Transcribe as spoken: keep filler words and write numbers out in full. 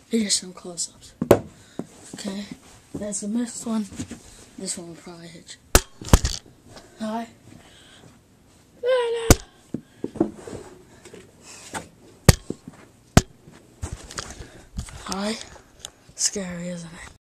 Here's some close-ups. Okay, that's the missed one. This one will probably hit you. Hi. Hi. Scary, isn't it?